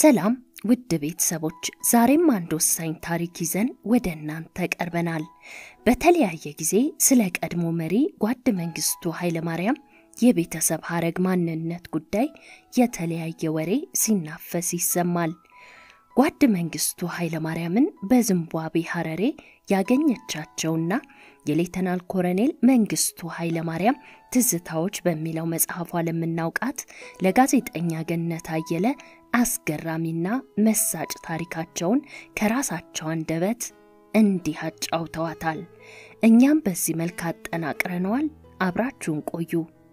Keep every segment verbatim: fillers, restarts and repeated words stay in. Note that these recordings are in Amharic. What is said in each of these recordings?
ሰላም ውድ ቤተሰቦች ዛሬም አንድ ወሳኝ ታሪክ ይዘን ወደ እናንተ ቀርበናል። በተለያየ ጊዜ ስለ ቀድሞ መሪ ጓድ መንግስቱ ኃይለ ማርያም የቤተሰብ ሐረግ ማንነት ጉዳይ የተለያየ ወሬ ሲናፈስ ይሰማል። ጓድ መንግስቱ ኃይለ ማርያምን በዝምባብዌ ሐረሬ ያገኘቻቸውና የሌተናል ኮሎኔል መንግስቱ ኃይለ ማርያም ትዝታዎች በሚለው መጽሐፏ ለምናውቃት ለጋዜጠኛ ገነት አየለ አስገራሚና መሳጭ ታሪካቸውን ከራሳቸው አንደበት እንዲህ አጫውተዋታል። እኛም በዚህ መልክ አጠናቅረናል። አብራችሁን ቆዩ።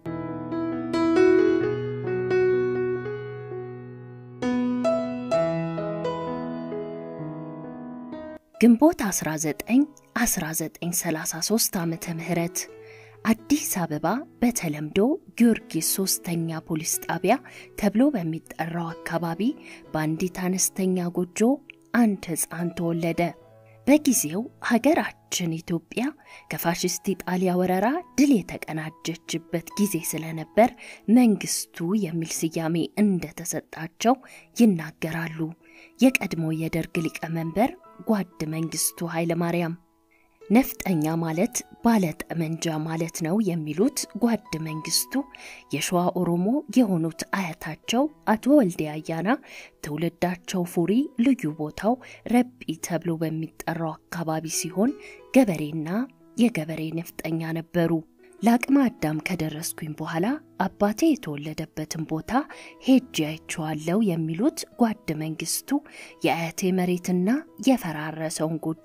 ግንቦት አስራ ዘጠኝ አስራ ዘጠኝ ሰላሳ ሶስት ዓመተ ምህረት አዲስ አበባ በተለምዶ ጊዮርጊስ ሶስተኛ ፖሊስ ጣቢያ ተብሎ በሚጠራው አካባቢ በአንዲት አነስተኛ ጎጆ አንድ ሕፃን ተወለደ። በጊዜው ሀገራችን ኢትዮጵያ ከፋሺስት ኢጣሊያ ወረራ ድል የተቀናጀችበት ጊዜ ስለነበር መንግስቱ የሚል ስያሜ እንደተሰጣቸው ይናገራሉ። የቀድሞ የደርግ ሊቀመንበር ጓድ መንግስቱ ኃይለ ማርያም ነፍጠኛ ማለት ባለ ጠመንጃ ማለት ነው የሚሉት ጓድ መንግስቱ የሸዋ ኦሮሞ የሆኑት አያታቸው አቶ ወልዴ አያና ትውልዳቸው ፉሪ ልዩ ቦታው ረጲ ተብሎ በሚጠራው አካባቢ ሲሆን ገበሬና የገበሬ ነፍጠኛ ነበሩ። ለአቅመ አዳም ከደረስኩኝ በኋላ አባቴ የተወለደበትን ቦታ ሄጄ አይቼዋለሁ የሚሉት ጓድ መንግስቱ የአያቴ መሬትና የፈራረሰውን ጎጆ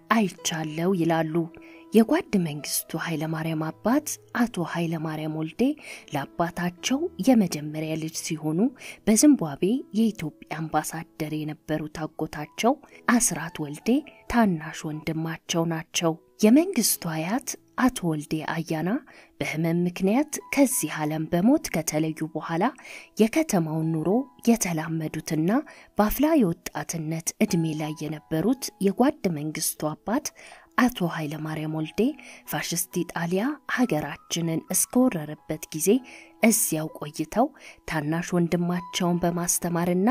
አይቻለሁ ይላሉ። የጓድ መንግስቱ ኃይለ ማርያም አባት አቶ ኃይለ ማርያም ወልዴ ለአባታቸው የመጀመሪያ ልጅ ሲሆኑ በዝምባብዌ የኢትዮጵያ አምባሳደር የነበሩት አጎታቸው አስራት ወልዴ ታናሽ ወንድማቸው ናቸው። የመንግስቱ አያት አቶ ወልዴ አያና በህመም ምክንያት ከዚህ ዓለም በሞት ከተለዩ በኋላ የከተማውን ኑሮ የተላመዱትና በአፍላ የወጣትነት እድሜ ላይ የነበሩት የጓድ መንግስቱ አባት አቶ ኃይለ ማርያም ወልዴ ፋሺስት ኢጣሊያ ሀገራችንን እስከወረረበት ጊዜ እዚያው ቆይተው ታናሽ ወንድማቸውን በማስተማርና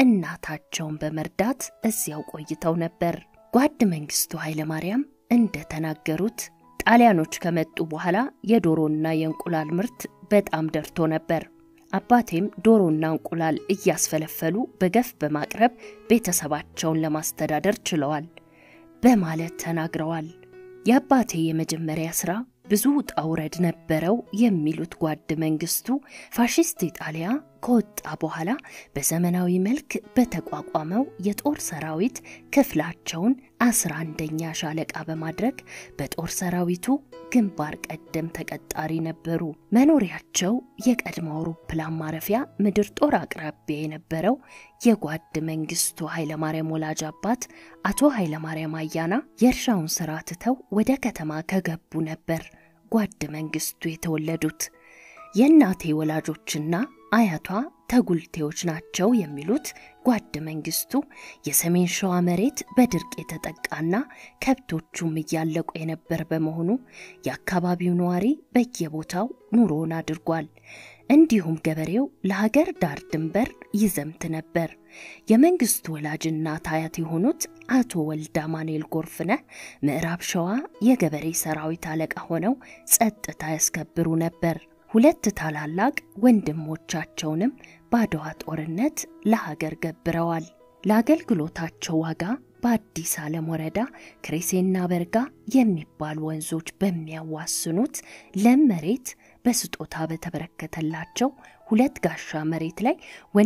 እናታቸውን በመርዳት እዚያው ቆይተው ነበር። ጓድ መንግስቱ ኃይለ ማርያም እንደተናገሩት ጣሊያኖች ከመጡ በኋላ የዶሮና የእንቁላል ምርት በጣም ደርቶ ነበር። አባቴም ዶሮና እንቁላል እያስፈለፈሉ በገፍ በማቅረብ ቤተሰባቸውን ለማስተዳደር ችለዋል በማለት ተናግረዋል። የአባቴ የመጀመሪያ ስራ ብዙ ጣውረድ ነበረው የሚሉት ጓድ መንግስቱ ፋሺስት ኢጣሊያ ከወጣ በኋላ በዘመናዊ መልክ በተቋቋመው የጦር ሰራዊት ክፍላቸውን አስራ አንደኛ ሻለቃ በማድረግ በጦር ሰራዊቱ ግንባር ቀደም ተቀጣሪ ነበሩ። መኖሪያቸው የቀድሞ አውሮፕላን ማረፊያ ምድር ጦር አቅራቢያ የነበረው የጓድ መንግስቱ ኃይለ ማርያም ወላጅ አባት አቶ ኃይለ ማርያም አያና የእርሻውን ስራ ትተው ወደ ከተማ ከገቡ ነበር ጓድ መንግስቱ የተወለዱት። የእናቴ ወላጆችና አያቷ ተጉልቴዎች ናቸው የሚሉት ጓድ መንግስቱ የሰሜን ሸዋ መሬት በድርቅ የተጠቃና ከብቶቹም እያለቁ የነበር በመሆኑ የአካባቢው ነዋሪ በየቦታው ኑሮን አድርጓል። እንዲሁም ገበሬው ለሀገር ዳር ድንበር ይዘምት ነበር። የመንግስቱ ወላጅና ታያት የሆኑት አቶ ወልዳ ማኔል ጎርፍነ ምዕራብ ሸዋ የገበሬ ሰራዊት አለቃ ሆነው ጸጥታ ያስከብሩ ነበር። ሁለት ታላላቅ ወንድሞቻቸውንም ባድዋ ጦርነት ለሀገር ገብረዋል። ለአገልግሎታቸው ዋጋ በአዲስ ዓለም ወረዳ ክሬሴና በርጋ የሚባሉ ወንዞች በሚያዋስኑት ለም መሬት በስጦታ በተበረከተላቸው ሁለት ጋሻ መሬት ላይ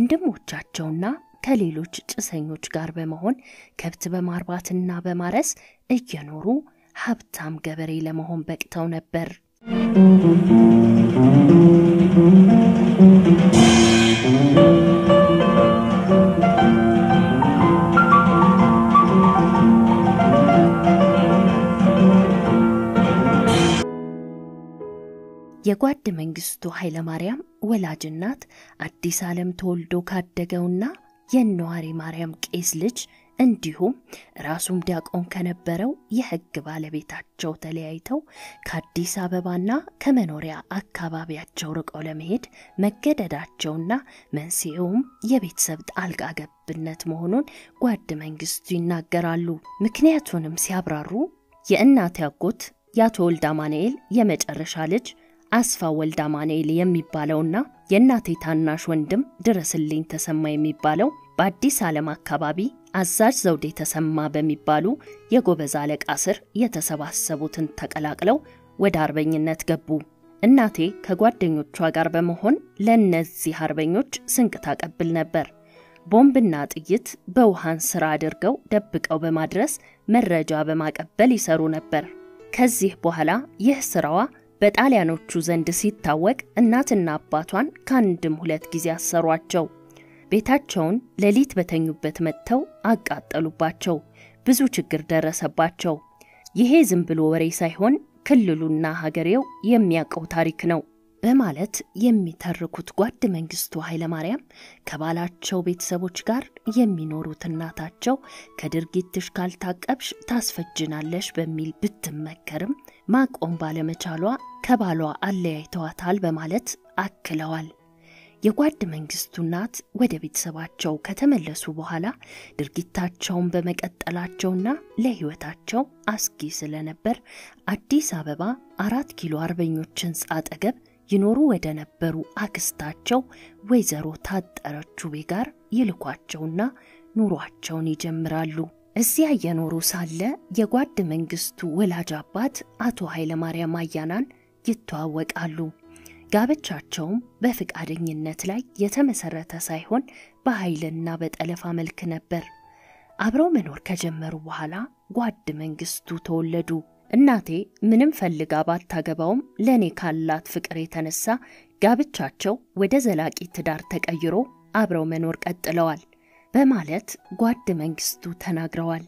ወንድሞቻቸውና ከሌሎች ጭሰኞች ጋር በመሆን ከብት በማርባትና በማረስ እየኖሩ ሀብታም ገበሬ ለመሆን በቅተው ነበር። የጓድ መንግስቱ ኃይለ ማርያም ወላጅናት አዲስ ዓለም ተወልዶ ካደገውና የነዋሪ ማርያም ቄስ ልጅ እንዲሁም ራሱም ዲያቆን ከነበረው የሕግ ባለቤታቸው ተለያይተው ከአዲስ አበባና ከመኖሪያ አካባቢያቸው ርቀው ለመሄድ መገደዳቸውና መንስኤውም የቤተሰብ ጣልቃ ገብነት መሆኑን ጓድ መንግስቱ ይናገራሉ። ምክንያቱንም ሲያብራሩ የእናቴ አጎት ያቶ ወልደ አማኑኤል የመጨረሻ ልጅ አስፋ ወልደ አማኑኤል የሚባለውና የእናቴ ታናሽ ወንድም ድረስልኝ ተሰማ የሚባለው በአዲስ ዓለም አካባቢ አዛዥ ዘውዴ ተሰማ በሚባሉ የጎበዝ አለቃ ስር የተሰባሰቡትን ተቀላቅለው ወደ አርበኝነት ገቡ። እናቴ ከጓደኞቿ ጋር በመሆን ለነዚህ አርበኞች ስንቅ ታቀብል ነበር። ቦምብና ጥይት በውሃን ስራ አድርገው ደብቀው በማድረስ መረጃ በማቀበል ይሰሩ ነበር። ከዚህ በኋላ ይህ ስራዋ በጣሊያኖቹ ዘንድ ሲታወቅ እናትና አባቷን ካንድም ሁለት ጊዜ አሰሯቸው። ቤታቸውን ሌሊት በተኙበት መጥተው አቃጠሉባቸው። ብዙ ችግር ደረሰባቸው። ይሄ ዝም ብሎ ወሬ ሳይሆን ክልሉና ሀገሬው የሚያውቀው ታሪክ ነው በማለት የሚተርኩት ጓድ መንግስቱ ኃይለ ማርያም ከባላቸው ቤተሰቦች ጋር የሚኖሩት እናታቸው ከድርጊትሽ ካልታቀብሽ ታስፈጅናለሽ በሚል ብትመከርም ማቆም ባለመቻሏ ከባሏ አለያይተዋታል በማለት አክለዋል። የጓድ መንግስቱ እናት ወደ ቤተሰባቸው ከተመለሱ በኋላ ድርጊታቸውን በመቀጠላቸውና ለህይወታቸው አስጊ ስለነበር አዲስ አበባ አራት ኪሎ አርበኞችን አጠገብ ይኖሩ ወደ ነበሩ አክስታቸው ወይዘሮ ታጠረቹ ጋር ይልኳቸውና ኑሯቸውን ይጀምራሉ። እዚያ የኖሩ ሳለ የጓድ መንግስቱ ወላጅ አባት አቶ ኃይለ ማርያም አያናን ይተዋወቃሉ። ጋብቻቸውም በፍቃደኝነት ላይ የተመሰረተ ሳይሆን በኃይልና በጠለፋ መልክ ነበር። አብረው መኖር ከጀመሩ በኋላ ጓድ መንግስቱ ተወለዱ። እናቴ ምንም ፈልጋ ባታገባውም ለኔ ካላት ፍቅር የተነሳ ጋብቻቸው ወደ ዘላቂ ትዳር ተቀይሮ አብረው መኖር ቀጥለዋል በማለት ጓድ መንግስቱ ተናግረዋል።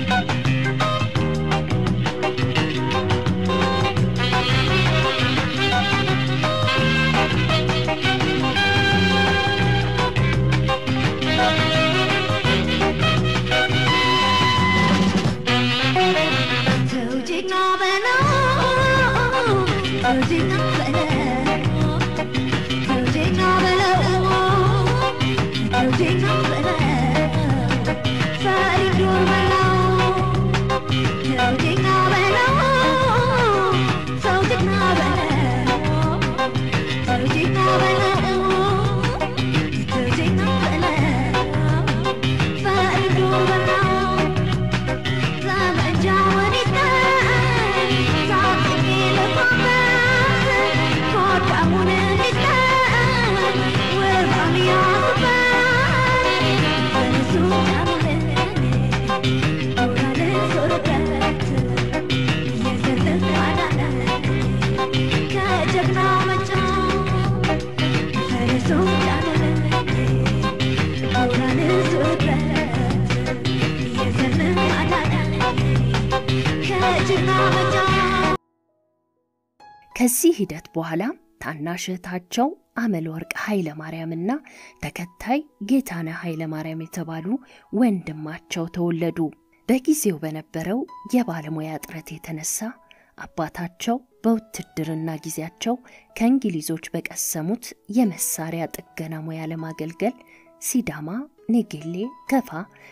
ከዚህ ሂደት በኋላ ታናሽ እህታቸው አመለወርቅ ኃይለ ማርያምና ተከታይ ጌታነ ኃይለ ማርያም የተባሉ ወንድማቸው ተወለዱ። በጊዜው በነበረው የባለሙያ ጥረት የተነሳ አባታቸው በውትድርና ጊዜያቸው ከእንግሊዞች በቀሰሙት የመሳሪያ ጥገና ሙያ ለማገልገል ሲዳማ፣ ኔጌሌ፣ ከፋ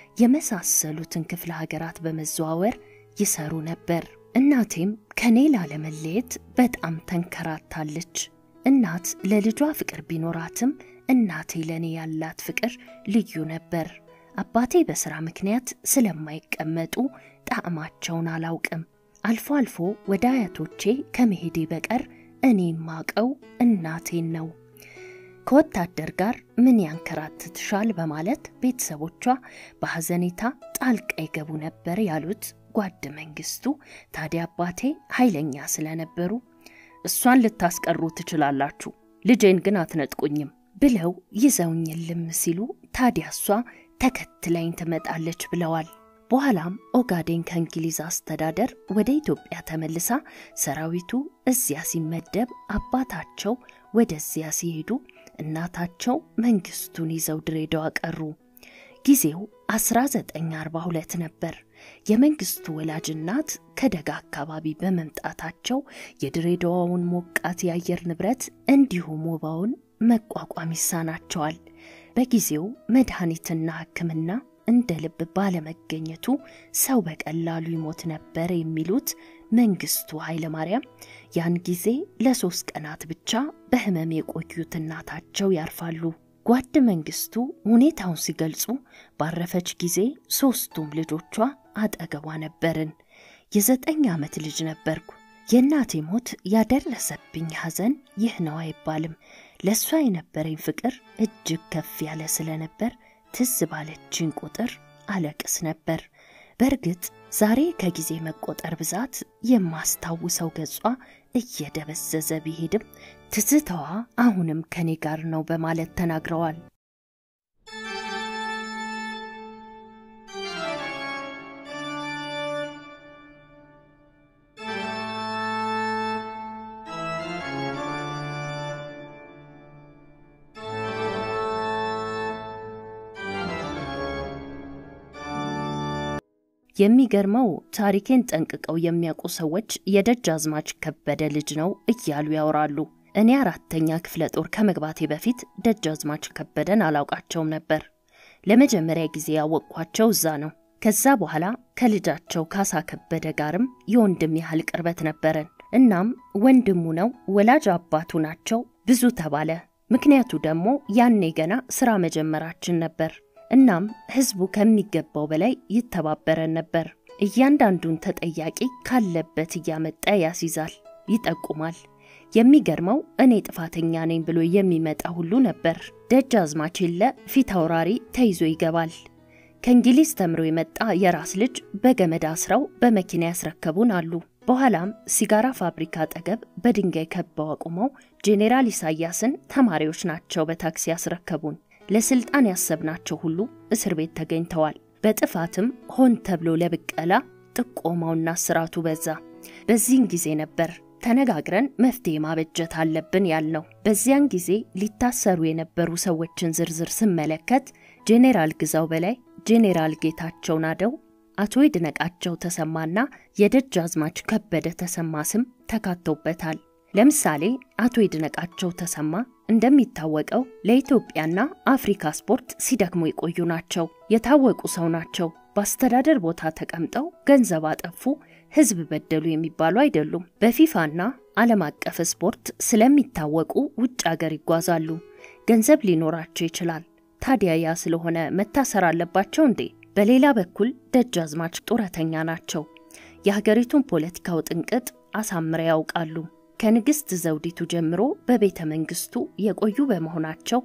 የመሳሰሉትን ክፍለ ሀገራት በመዘዋወር ይሰሩ ነበር። እናቴም ከኔ ላለመለየት በጣም ተንከራታለች። እናት ለልጇ ፍቅር ቢኖራትም እናቴ ለኔ ያላት ፍቅር ልዩ ነበር። አባቴ በስራ ምክንያት ስለማይቀመጡ ጣዕማቸውን አላውቅም። አልፎ አልፎ ወደ አያቶቼ ከመሄዴ በቀር እኔ ማቀው እናቴን ነው። ከወታደር ጋር ምን ያንከራትትሻል በማለት ቤተሰቦቿ በሐዘኔታ ጣልቃ ይገቡ ነበር ያሉት ጓድ መንግስቱ ታዲያ አባቴ ኃይለኛ ስለነበሩ እሷን ልታስቀሩ ትችላላችሁ፣ ልጄን ግን አትነጥቁኝም ብለው ይዘውኝልም ሲሉ ታዲያ እሷ ተከትለኝ ትመጣለች ብለዋል። በኋላም ኦጋዴን ከእንግሊዝ አስተዳደር ወደ ኢትዮጵያ ተመልሳ ሰራዊቱ እዚያ ሲመደብ አባታቸው ወደዚያ ሲሄዱ እናታቸው መንግስቱን ይዘው ድሬዳዋ ቀሩ። ጊዜው አስራ ዘጠኝ አርባ ሁለት ነበር። የመንግስቱ ወላጅ እናት ከደጋ አካባቢ በመምጣታቸው የድሬዳዋውን ሞቃት የአየር ንብረት እንዲሁም ወባውን መቋቋም ይሳናቸዋል። በጊዜው መድኃኒትና ሕክምና እንደ ልብ ባለመገኘቱ ሰው በቀላሉ ይሞት ነበር የሚሉት መንግስቱ ኃይለ ማርያም ያን ጊዜ ለሶስት ቀናት ብቻ በህመም የቆዩት እናታቸው ያርፋሉ። ጓድ መንግስቱ ሁኔታውን ሲገልጹ ባረፈች ጊዜ ሶስቱም ልጆቿ አጠገቧ ነበርን። የዘጠኝ ዓመት ልጅ ነበርኩ። የእናቴ ሞት ያደረሰብኝ ሐዘን ይህ ነው አይባልም። ለሷ የነበረኝ ፍቅር እጅግ ከፍ ያለ ስለነበር ትዝ ባለችኝ ቁጥር አለቅስ ነበር። በርግጥ ዛሬ ከጊዜ መቆጠር ብዛት የማስታውሰው ገጿ እየደበዘዘ ቢሄድም ትዝታዋ አሁንም ከኔ ጋር ነው በማለት ተናግረዋል። የሚገርመው ታሪኬን ጠንቅቀው የሚያውቁ ሰዎች የደጃዝማች ከበደ ልጅ ነው እያሉ ያወራሉ። እኔ አራተኛ ክፍለ ጦር ከመግባቴ በፊት ደጃዝማች ከበደን አላውቃቸውም ነበር። ለመጀመሪያ ጊዜ ያወቅኳቸው እዛ ነው። ከዛ በኋላ ከልጃቸው ካሳ ከበደ ጋርም የወንድም ያህል ቅርበት ነበረን። እናም ወንድሙ ነው ወላጅ አባቱ ናቸው ብዙ ተባለ። ምክንያቱ ደግሞ ያኔ ገና ስራ መጀመራችን ነበር። እናም ህዝቡ ከሚገባው በላይ ይተባበረን ነበር። እያንዳንዱን ተጠያቂ ካለበት ያመጣ ያስይዛል፣ ይጠቁማል። የሚገርመው እኔ ጥፋተኛ ነኝ ብሎ የሚመጣ ሁሉ ነበር። ደጃዝማች የለ ፊት አውራሪ ተይዞ ይገባል። ከእንግሊዝ ተምሮ የመጣ የራስ ልጅ በገመድ አስረው በመኪና ያስረከቡን አሉ። በኋላም ሲጋራ ፋብሪካ አጠገብ በድንጋይ ከበው አቁመው ጄኔራል ኢሳያስን ተማሪዎች ናቸው በታክሲ ያስረከቡን። ለስልጣን ያሰብናቸው ሁሉ እስር ቤት ተገኝተዋል። በጥፋትም ሆን ተብሎ ለብቀላ ጥቆማውና ስራቱ በዛ። በዚህን ጊዜ ነበር ተነጋግረን መፍትሄ ማበጀት አለብን ያልነው። በዚያን ጊዜ ሊታሰሩ የነበሩ ሰዎችን ዝርዝር ስመለከት ጄኔራል ግዛው በላይ፣ ጄኔራል ጌታቸው ናደው፣ አቶ ይድነቃቸው ተሰማና የደጃዝማች ከበደ ተሰማ ስም ተካተውበታል። ለምሳሌ አቶ ይድነቃቸው ተሰማ እንደሚታወቀው ለኢትዮጵያና አፍሪካ ስፖርት ሲደክሙ የቆዩ ናቸው። የታወቁ ሰው ናቸው። በአስተዳደር ቦታ ተቀምጠው ገንዘብ አጠፉ፣ ህዝብ በደሉ የሚባሉ አይደሉም። በፊፋና ዓለም አቀፍ ስፖርት ስለሚታወቁ ውጭ ሀገር ይጓዛሉ። ገንዘብ ሊኖራቸው ይችላል። ታዲያ ያ ስለሆነ መታሰር አለባቸው እንዴ? በሌላ በኩል ደጃዝማች ጡረተኛ ናቸው። የሀገሪቱን ፖለቲካው ጥንቅጥ አሳምረው ያውቃሉ። ከንግስት ዘውዲቱ ጀምሮ በቤተ መንግስቱ የቆዩ በመሆናቸው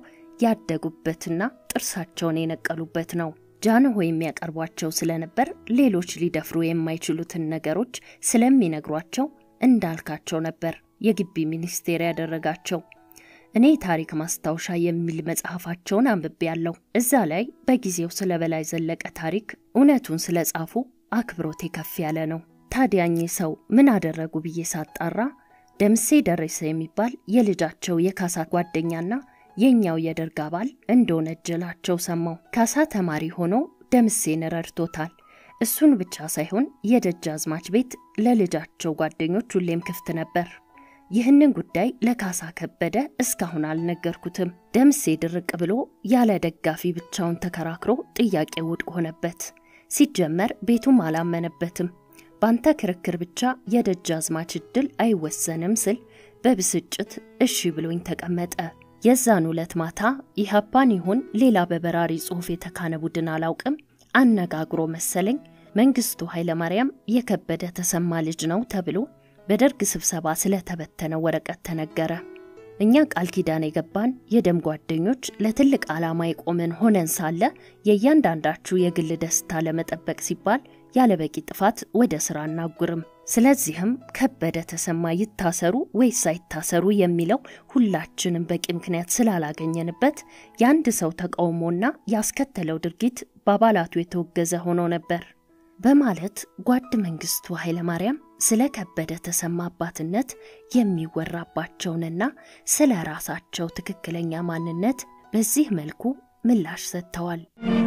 ያደጉበትና ጥርሳቸውን የነቀሉበት ነው። ጃንሆይ የሚያቀርቧቸው ስለነበር ሌሎች ሊደፍሩ የማይችሉትን ነገሮች ስለሚነግሯቸው እንዳልካቸው ነበር የግቢ ሚኒስቴር ያደረጋቸው። እኔ ታሪክ ማስታወሻ የሚል መጽሐፋቸውን አንብቤያለሁ። እዛ ላይ በጊዜው ስለበላይ ዘለቀ ታሪክ እውነቱን ስለጻፉ አክብሮቴ ከፍ ያለ ነው። ታዲያኝ ሰው ምን አደረጉ ብዬ ሳጣራ ደምሴ ደረሰ የሚባል የልጃቸው የካሳ ጓደኛና የኛው የደርግ አባል እንደወነጀላቸው ሰማው። ካሳ ተማሪ ሆኖ ደምሴን ረድቶታል። እሱን ብቻ ሳይሆን የደጃዝማች ቤት ለልጃቸው ጓደኞች ሁሌም ክፍት ነበር። ይህንን ጉዳይ ለካሳ ከበደ እስካሁን አልነገርኩትም። ደምሴ ድርቅ ብሎ ያለ ደጋፊ ብቻውን ተከራክሮ ጥያቄ ውድቅ ሆነበት። ሲጀመር ቤቱም አላመነበትም። ባንተ ክርክር ብቻ የደጃዝማች እድል አይወሰንም ስል በብስጭት እሺ ብሎኝ ተቀመጠ። የዛን ዕለት ማታ ኢህአፓን ይሁን ሌላ በበራሪ ጽሑፍ የተካነ ቡድን አላውቅም አነጋግሮ መሰለኝ መንግስቱ ኃይለ ማርያም የከበደ ተሰማ ልጅ ነው ተብሎ በደርግ ስብሰባ ስለተበተነ ወረቀት ተነገረ። እኛ ቃል ኪዳን የገባን የደም ጓደኞች ለትልቅ ዓላማ የቆመን ሆነን ሳለ የያንዳንዳችሁ የግል ደስታ ለመጠበቅ ሲባል ያለ በቂ ጥፋት ወደ ስራ እናጉርም። ስለዚህም ከበደ ተሰማ ይታሰሩ ወይስ አይታሰሩ የሚለው ሁላችንም በቂ ምክንያት ስላላገኘንበት ያንድ ሰው ተቃውሞና ያስከተለው ድርጊት በአባላቱ የተወገዘ ሆኖ ነበር በማለት ጓድ መንግስቱ ኃይለ ማርያም ስለ ከበደ ተሰማ አባትነት የሚወራባቸውንና ስለ ራሳቸው ትክክለኛ ማንነት በዚህ መልኩ ምላሽ ሰጥተዋል።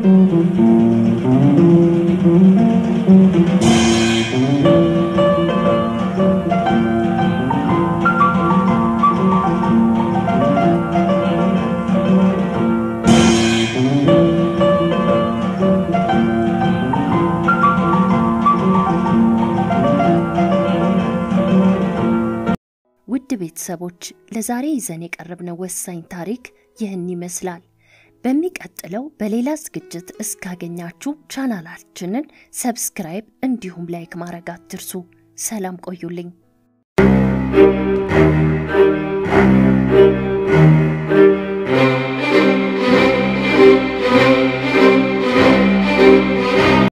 ውድ ቤተሰቦች ለዛሬ ይዘን የቀረብነው ወሳኝ ታሪክ ይህን ይመስላል። በሚቀጥለው በሌላ ዝግጅት እስካገኛችሁ ቻናላችንን ሰብስክራይብ እንዲሁም ላይክ ማድረግ አትርሱ። ሰላም ቆዩልኝ።